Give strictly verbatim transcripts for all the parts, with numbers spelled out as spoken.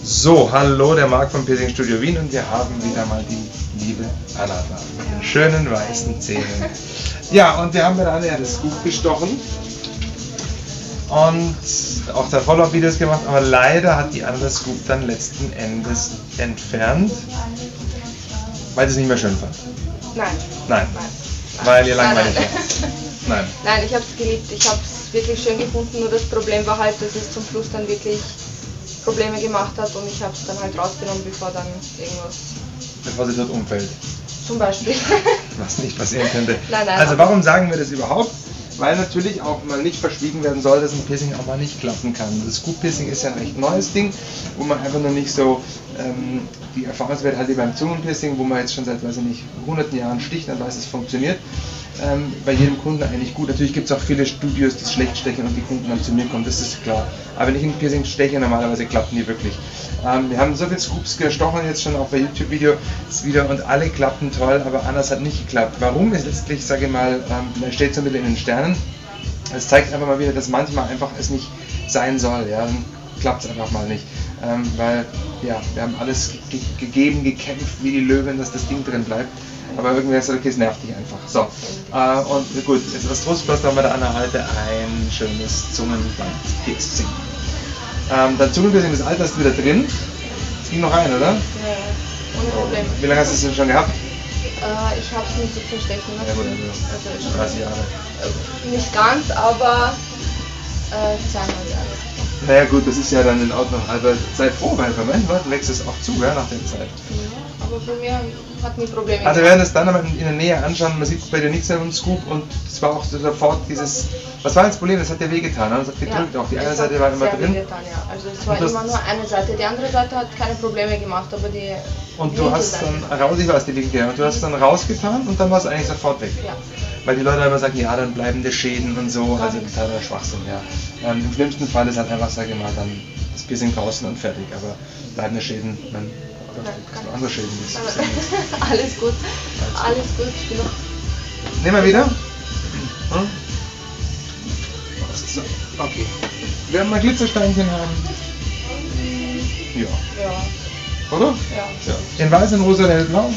So, hallo, der Marc vom Piercing Studio Wien und wir haben wieder mal die liebe Anna da mit den schönen weißen Zähnen. Ja, und wir haben bei der Anna ja das Scoop gestochen und auch da Follow-up-Videos gemacht, aber leider hat die Anna das Scoop dann letzten Endes entfernt, weil sie es nicht mehr schön fand. Nein. Nein. Nein. Weil ihr langweilig war. Nein. Nein, ich habe es geliebt. Ich habe es wirklich schön gefunden, nur das Problem war halt, dass es zum Schluss dann wirklich Probleme gemacht hat und ich habe es dann halt rausgenommen, bevor dann irgendwas... Bevor sie dort umfällt. Zum Beispiel. Was nicht passieren könnte. Nein, nein, also warum sagen wir das überhaupt? Weil natürlich auch mal nicht verschwiegen werden soll, dass ein Piercing auch mal nicht klappen kann. Das Scoop-Piercing ist ja ein recht neues Ding, wo man einfach noch nicht so ähm, die Erfahrungswerte hat wie beim Zungenpiercing, wo man jetzt schon seit, weiß ich nicht, hunderten Jahren sticht und weiß, es funktioniert. Ähm, bei jedem Kunden eigentlich gut. Natürlich gibt es auch viele Studios, die schlecht stechen und die Kunden dann zu mir kommen, das ist klar. Aber wenn ich ein Piercing steche, normalerweise klappen die wirklich. Ähm, wir haben so viele Scoops gestochen jetzt schon auch bei YouTube-Video wieder und alle klappen toll, aber anders hat nicht geklappt. Warum ist letztlich, sage ich mal, ähm, da steht so ein bisschen in den Sternen. Es zeigt einfach mal wieder, dass manchmal einfach es nicht sein soll. Ja? Dann klappt es einfach mal nicht. Ähm, weil ja, wir haben alles ge gegeben, gekämpft wie die Löwen, dass das Ding drin bleibt. Aber irgendwie ist es okay, es nervt dich einfach. So, äh, und gut, jetzt als Trostpflaster haben wir da an der Halte ein schönes Zungenband-Piercing. Ähm, dein Zungenpiercing, das Alter ist wieder drin. Es ging noch rein, oder? Ja, ohne Problem. Wie lange hast du es denn schon gehabt? Äh, ich habe es nicht so viel stechen lassen. Ja, gut, also, also dreißig Jahre. Äh, nicht ganz, aber äh, zweieinhalb Jahre. Naja gut, das ist ja dann in Ordnung. Also seid froh, weil bei manchen Leuten wächst es auch zu, ja, nach der Zeit. Ja, aber bei mir hat nie Probleme. Also wir werden es dann aber in der Nähe anschauen, man sieht bei dir nichts mehr im Scoop und es war auch sofort dieses, was war das Problem? Das hat dir wehgetan, ne? Das hat gedrückt ja, auch, die eine Seite war immer drin. Wehgetan, ja. Also es war immer nur eine Seite, die andere Seite hat keine Probleme gemacht, aber die... Und du hast dann raus, ich weiß die linke, und du hast es dann rausgetan und dann war es eigentlich sofort weg. Ja. Weil die Leute immer sagen, ja, dann bleibende Schäden und so, also totaler Schwachsinn, ja. Ähm, Im schlimmsten Fall ist halt einfach, sage ich mal, dann das Piercing draußen und fertig, aber bleibende Schäden, man, oder hast du andere Schäden? Das ist ja alles gut, alles gut. Ich bin noch... Nehmen wir wieder. Hm? So, okay. Wir haben mal Glitzersteinchen haben. Ja. Ja. Oder? Ja. Ja. In weiß, in rosa, in hellblau?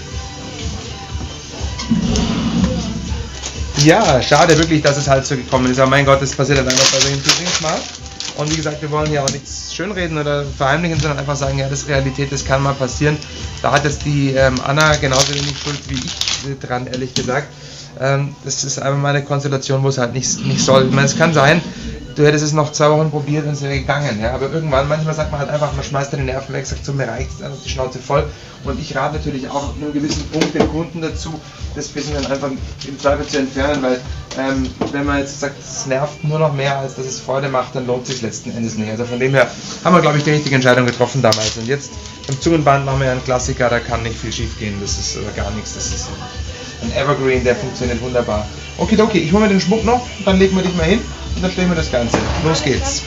Ja, schade wirklich, dass es halt so gekommen ist. Aber mein Gott, das passiert halt einfach bei solchen Piercings mal. Und wie gesagt, wir wollen hier auch nichts schönreden oder verheimlichen, sondern einfach sagen, ja, das ist Realität, das kann mal passieren. Da hat jetzt die ähm, Anna genauso wenig Schuld wie ich dran, ehrlich gesagt. Ähm, das ist einfach mal eine Konstellation, wo es halt nicht, nicht soll. Ich meine, es kann sein, du hättest es noch zwei Wochen probiert und es wäre gegangen. Ja? Aber irgendwann, manchmal sagt man halt einfach, man schmeißt den Nerven weg, sagt so, mir reicht es, die Schnauze voll. Und ich rate natürlich auch an einem gewissen Punkt den Kunden dazu, das Piercing dann einfach im Zweifel zu entfernen, weil ähm, wenn man jetzt sagt, es nervt nur noch mehr, als dass es Freude macht, dann lohnt es sich letzten Endes nicht. Also von dem her haben wir, glaube ich, die richtige Entscheidung getroffen damals. Und jetzt beim Zungenband machen wir ja einen Klassiker, da kann nicht viel schief gehen, das ist oder gar nichts, das ist ein Evergreen, der funktioniert wunderbar. Okay, okay, ich hole mir den Schmuck noch, dann legen wir dich mal hin und dann stellen wir das Ganze. Los geht's.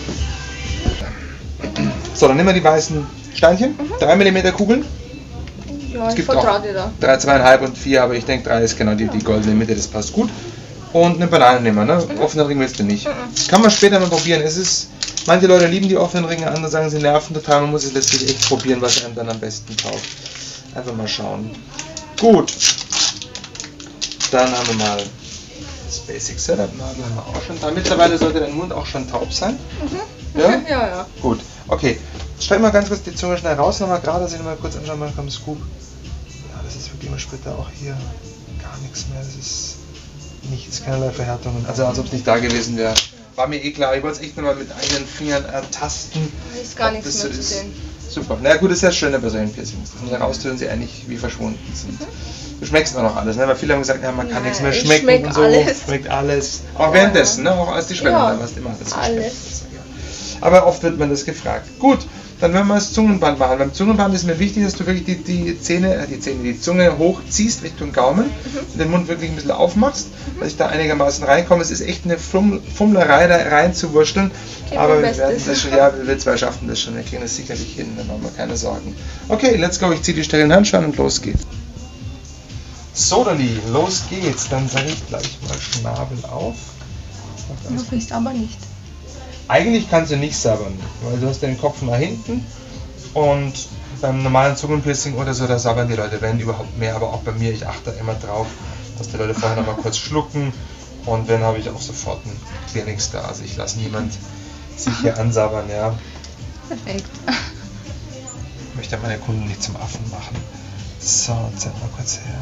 So, dann nehmen wir die weißen Steinchen, drei Millimeter Kugeln. Ja, es ich gibt vertraue auch dir da. drei, zweieinhalb und vier, aber ich denke drei ist genau die, die goldene Mitte, das passt gut. Und eine Banane nehmen wir, ne? Mhm. Offenen Ring willst du nicht. Mhm. Kann man später mal probieren. Es ist, manche Leute lieben die offenen Ringe, andere sagen, sie nerven total. Man muss es letztlich echt probieren, was einem dann am besten taugt. Einfach mal schauen. Gut. Dann haben wir mal das Basic Setup. Nadel haben wir auch schon da. Mittlerweile sollte dein Mund auch schon taub sein. Mhm. Ja? Ja, ja. Gut. Okay. Streck mal ganz kurz die Zunge schnell raus, nochmal gerade, dass ich nochmal kurz anschauen mal vom Scoop. Ja, das ist wirklich mal später auch hier gar nichts mehr. Das ist nichts, keinerlei Verhärtungen. Also als ob es nicht da gewesen wäre. War mir eh klar. Ich wollte es echt nochmal mit eigenen Fingern ertasten. Da ist gar nichts mehr zu sehen. Super. Na gut, das ist ja das Schöne bei solchen Piercings. Dass man heraustun sie eigentlich wie verschwunden sind. Mhm. Du schmeckst auch noch alles, ne? Weil viele haben gesagt, ja, man kann ja, nichts mehr schmecken schmeck und so. Alles. Schmeckt alles. Auch ja, währenddessen, ne? Auch als die Schwellen ja, da warst, immer alles. Alles. Aber oft wird man das gefragt. Gut, dann werden wir das Zungenband machen. Beim Zungenband ist mir wichtig, dass du wirklich die, die Zähne, äh, die Zähne, die Zunge hochziehst Richtung Gaumen mhm. und den Mund wirklich ein bisschen aufmachst, mhm. dass ich da einigermaßen reinkomme. Es ist echt eine Fummlerei, da reinzuwurschteln. Aber wir werden das schon, ja, wir zwei schaffen das schon, wir kriegen das sicherlich hin, da machen wir keine Sorgen. Okay, let's go, ich ziehe die sterilen Handschuhe und los geht's. So, Dali, los geht's. Dann sage ich gleich mal Schnabel auf. Du kriegst aber nicht. Eigentlich kannst du nicht sabbern, weil du hast den Kopf nach hinten Und beim normalen Zungenpiercing oder so, da sabbern die Leute, wenn überhaupt mehr, aber auch bei mir, ich achte immer drauf, dass die Leute vorher noch mal kurz schlucken und wenn, habe ich auch sofort einen Clearings da. Also ich lasse niemand sich hier ansabbern, ja. Perfekt. Ich möchte meine Kunden nicht zum Affen machen. So, zeig mal kurz her.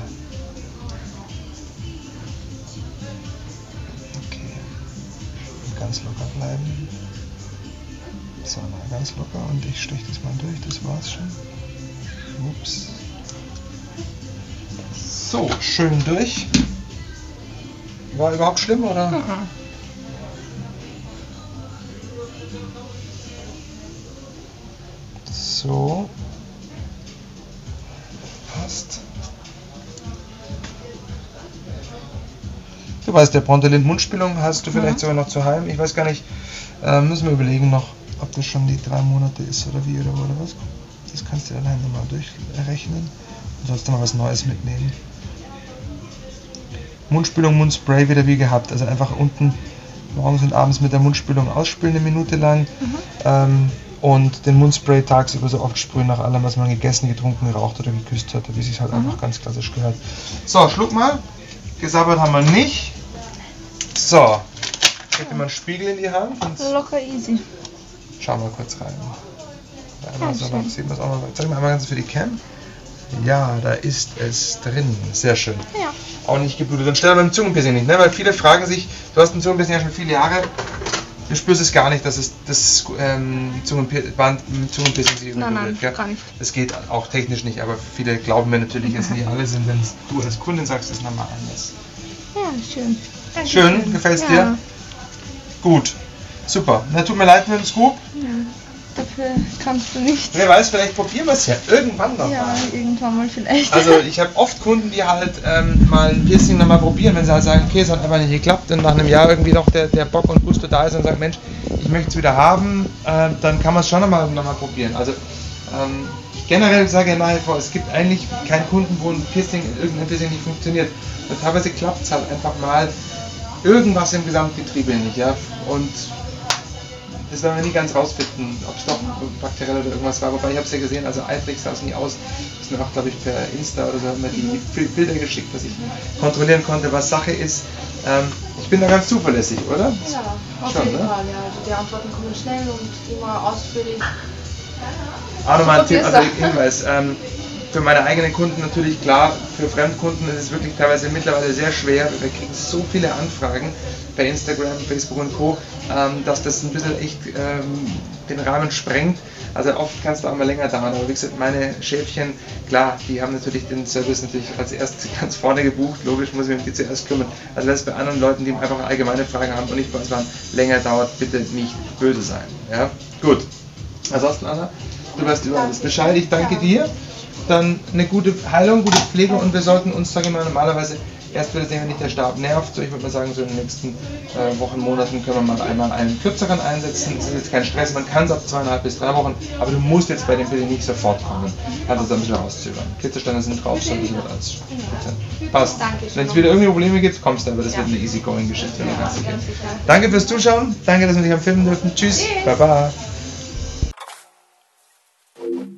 Okay. Ganz locker bleiben. So, mal ganz locker und ich steche das mal durch, das war's schon. Ups. So, schön durch. War überhaupt schlimm, oder? Mhm. So. Passt. Du weißt, der Brontelin Mundspülung hast du vielleicht Mhm. sogar noch zu heim. Ich weiß gar nicht, äh, müssen wir überlegen noch, ob das schon die drei Monate ist oder wie oder, oder was. Das kannst du dann halt nochmal durchrechnen und sollst dann mal was Neues mitnehmen. Mundspülung, Mundspray wieder wie gehabt. Also einfach unten morgens und abends mit der Mundspülung ausspülen eine Minute lang. Mhm. Ähm, und den Mundspray tagsüber so oft sprühen nach allem, was man gegessen, getrunken, geraucht oder geküsst hat, wie es sich halt Mhm. einfach ganz klassisch gehört. So, schluck mal. Gesabbert haben wir nicht. So, ich gebe dir mal einen Spiegel in die Hand und Locker easy. schau mal kurz rein. Da einmal Ja, so schön. noch, sehen wir es auch mal. Zeig mal einmal ganz für die Cam. Ja, da ist es drin. Sehr schön. Ja. Auch nicht geblutet. Dann stell beim Zungenpiercing nicht, ne? Weil viele fragen sich, du hast ein Zungenpiercing ja schon viele Jahre, du spürst es gar nicht, dass es das ähm, Zungenpier- Band im Zungenpiercing sich Nein, nein, berührt, gell? gar nicht. Das geht auch technisch nicht, aber viele glauben mir natürlich jetzt nicht alle sind, wenn du als Kundin sagst, das ist normal anders. Ja, schön. Danke Schön, gefällt's ja. dir? Gut, super. Na, tut mir leid mit dem Scoop. Ja, dafür kannst du nicht. Wer weiß, vielleicht probieren wir es ja irgendwann noch Ja, mal. irgendwann mal vielleicht. Also ich habe oft Kunden, die halt ähm, mal ein Piercing nochmal probieren, wenn sie halt sagen, okay, es hat einfach nicht geklappt und nach einem Jahr irgendwie noch der, der Bock und Gusto da ist und sagt, Mensch, ich möchte es wieder haben, äh, dann kann man es schon nochmal noch mal probieren. Also ähm, generell sage ich nach wie vor, es gibt eigentlich keinen Kunden, wo ein Piercing, irgendein Piercing nicht funktioniert. Und teilweise klappt es halt einfach mal irgendwas im Gesamtgetriebe nicht, ja. Und das werden wir nie ganz rausfinden, ob es doch bakteriell oder irgendwas war. Wobei ich habe es ja gesehen, also eifrig sah es nie aus. Das ist mir auch, glaube ich, per Insta oder so immer die, die Bilder geschickt, dass ich kontrollieren konnte, was Sache ist. Ähm, ich bin da ganz zuverlässig, oder? Ja, auf Schon, jeden ne? Fall. Ja. Also die Antworten kommen schnell und immer ausführlich. Auch nochmal ein Tipp, Probier's also da. Hinweis. Ähm, für meine eigenen Kunden natürlich klar, für Fremdkunden ist es wirklich teilweise mittlerweile sehr schwer. Wir kriegen so viele Anfragen bei Instagram, Facebook und Co., ähm, dass das ein bisschen echt ähm, den Rahmen sprengt. Also oft kann es da auch mal länger dauern, aber wie gesagt, meine Schäfchen, klar, die haben natürlich den Service natürlich als erstes ganz vorne gebucht, logisch muss ich mich um die zuerst kümmern. Also wenn es bei anderen Leuten, die einfach allgemeine Fragen haben und nicht bei uns waren, länger dauert, bitte nicht böse sein. Ja? Gut. Ansonsten, Anna, du weißt über alles Bescheid, ich danke dir. Dann eine gute Heilung, gute Pflege und wir sollten uns, sage ich mal, normalerweise erst wieder sehen, wenn nicht der Stab nervt. So, ich würde mal sagen, so in den nächsten äh, Wochen, Monaten können wir mal einmal einen kürzeren einsetzen. Es ist jetzt kein Stress, man kann es ab zweieinhalb bis drei Wochen, aber du musst jetzt bei dem Pillen nicht sofort kommen. Kannst es ein bisschen rauszögern. Glitzersteine sind drauf, so ein bisschen was als passt. Wenn es wieder irgendwie Probleme gibt, kommst du, aber das Ja. wird eine easygoing Geschichte. Ja, ganz sicher. ganz sicher. Danke fürs Zuschauen, danke, dass wir dich am Filmen dürfen. Tschüss, Tschüss. baba.